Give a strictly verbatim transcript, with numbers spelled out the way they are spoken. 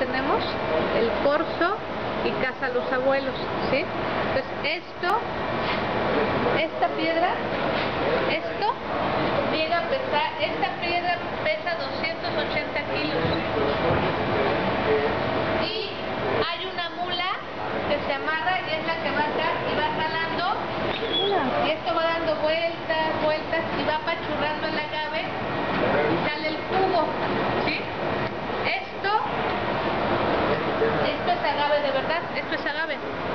tenemos el corzo y casa a los abuelos, ¿sí? Entonces esto, esta piedra, esto llega a pesar, esta piedra pesa doscientos ochenta kilos. Y hay una mula que se amarra y es la que va acá y va jalando, y esto va dando vueltas, vueltas y va apachurrando el agave y sale el jugo, ¿sí? Esto, esto es agave de verdad, esto es agave.